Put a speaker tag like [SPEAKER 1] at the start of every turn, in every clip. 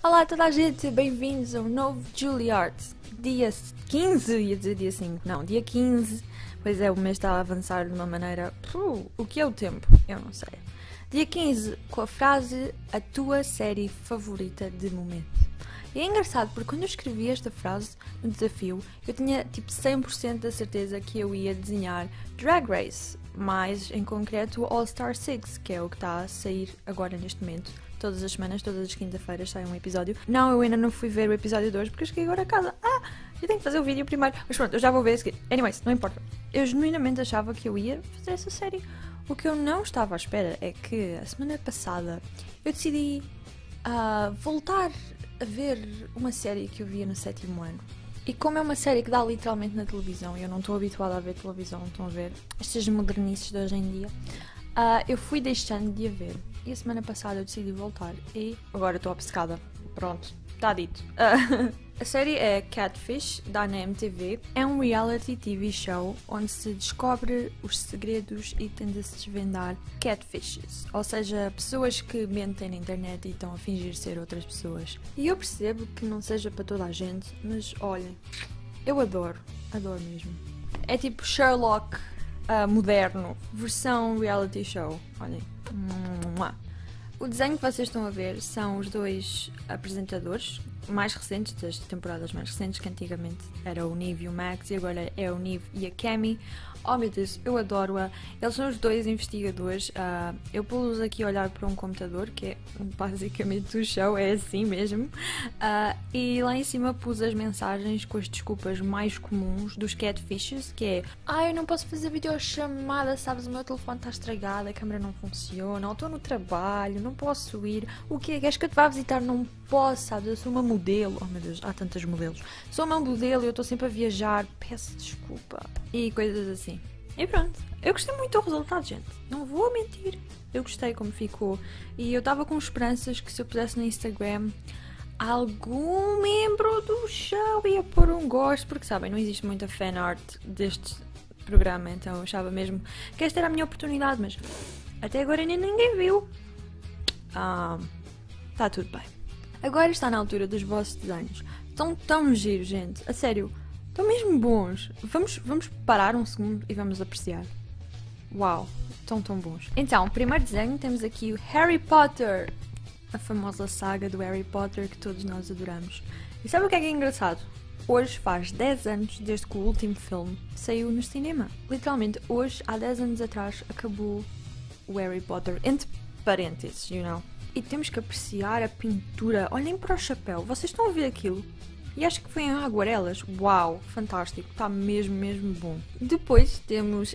[SPEAKER 1] Olá a toda a gente, bem-vindos a um novo Juilliard. Dia 15, ia dizer dia 5, não, dia 15. Pois é, o mês está a avançar de uma maneira... o que é o tempo? Eu não sei. Dia 15, com a frase, a tua série favorita de momento. E é engraçado porque quando eu escrevi esta frase no desafio, eu tinha tipo 100% da certeza que eu ia desenhar Drag Race, mais em concreto All Star 6, que é o que está a sair agora neste momento. Todas as semanas, todas as quinta-feiras sai um episódio. Não, eu ainda não fui ver o episódio 2 porque eu cheguei agora a casa. Eu tenho que fazer o vídeo primeiro. Mas pronto, eu já vou ver a seguir. Anyways, não importa. Eu genuinamente achava que eu ia fazer essa série. O que eu não estava à espera é que a semana passada eu decidi voltar a ver uma série que eu via no 7º ano. E como é uma série que dá literalmente na televisão, e eu não estou habituada a ver televisão, estão a ver estas modernices de hoje em dia, eu fui deixando de a ver. E a semana passada eu decidi voltar e agora estou obcecada. Pronto, está dito. A série é Catfish, dá na MTV. É um reality TV show onde se descobre os segredos e tenta se desvendar catfishes, ou seja, pessoas que mentem na internet e estão a fingir ser outras pessoas. E eu percebo que não seja para toda a gente, mas olhem, eu adoro mesmo. É tipo Sherlock moderno, versão reality show, olhem. O desenho que vocês estão a ver são os dois apresentadores mais recentes, das temporadas mais recentes, que antigamente era o Nive e o Max e agora é o Nive e a Cami. Oh meu Deus, eu adoro-a. Eles são os dois investigadores. Eu pus aqui a olhar para um computador, que é basicamente o show, é assim mesmo. E lá em cima pus as mensagens com as desculpas mais comuns dos catfishes, que é: eu não posso fazer videochamada, sabes, o meu telefone está estragado, a câmera não funciona, ou estou no trabalho, não posso ir. O que é? Queres que eu te vá visitar? Não posso, sabes, eu sou uma modelo. Oh meu Deus, há tantos modelos. Sou uma modelo e eu estou sempre a viajar, peço desculpa. E coisas assim. E pronto, eu gostei muito do resultado, gente. Não vou mentir. Eu gostei como ficou. E eu estava com esperanças que se eu pusesse no Instagram, algum membro do show ia pôr um gosto, porque sabem, não existe muita fanart deste programa, então eu achava mesmo que esta era a minha oportunidade, mas até agora ainda ninguém viu. Está tudo bem. Agora está na altura dos vossos desenhos. Estão tão giros, gente. A sério, estão mesmo bons. Vamos parar um segundo e vamos apreciar. Uau, estão tão bons. Então, o primeiro desenho temos aqui o Harry Potter. A famosa saga do Harry Potter que todos nós adoramos. E sabe o que é engraçado? Hoje faz 10 anos desde que o último filme saiu no cinema. Literalmente, hoje, há 10 anos atrás, acabou o Harry Potter. Entre parênteses, you know. E temos que apreciar a pintura. Olhem para o chapéu. Vocês estão a ver aquilo? E acho que foi em aguarelas. Uau, fantástico. Está mesmo bom. Depois temos...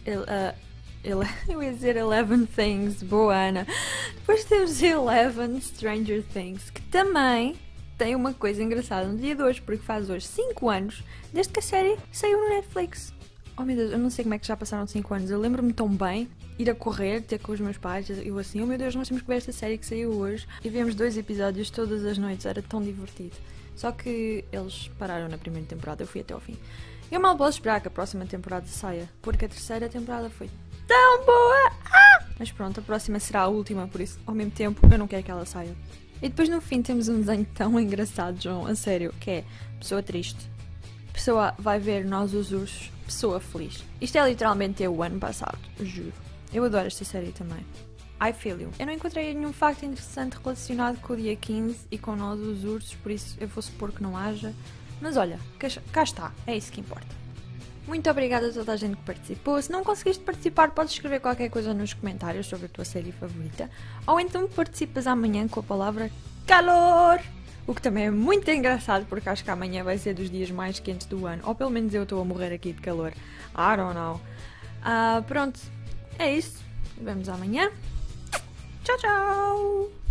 [SPEAKER 1] eu ia dizer 11 Things. Boa, Ana. Depois temos 11 Stranger Things, que também tem uma coisa engraçada no dia de hoje, porque faz hoje 5 anos desde que a série saiu no Netflix. Oh meu Deus, eu não sei como é que já passaram 5 anos. Eu lembro-me tão bem ir a correr, ter com os meus pais, eu assim, oh meu Deus, nós temos que ver esta série que saiu hoje. E vemos 2 episódios todas as noites, era tão divertido. Só que eles pararam na primeira temporada, eu fui até ao fim. Eu mal posso esperar que a próxima temporada saia, porque a terceira temporada foi tão boa! Mas pronto, a próxima será a última, por isso, ao mesmo tempo, eu não quero que ela saia. E depois no fim temos um desenho tão engraçado, João, a sério, que é pessoa triste, pessoa vai ver Nós os Ursos, pessoa feliz. Isto é literalmente o ano passado, juro. Eu adoro esta série também. I feel you. Eu não encontrei nenhum facto interessante relacionado com o dia 15 e com Nós os Ursos, por isso eu vou supor que não haja. Mas olha, cá está, é isso que importa. Muito obrigada a toda a gente que participou. Se não conseguiste participar, podes escrever qualquer coisa nos comentários sobre a tua série favorita. Ou então participas amanhã com a palavra calor! O que também é muito engraçado, porque acho que amanhã vai ser dos dias mais quentes do ano. Ou pelo menos eu estou a morrer aqui de calor. I don't know. Pronto, é isso. Vemos amanhã. Tchau, tchau!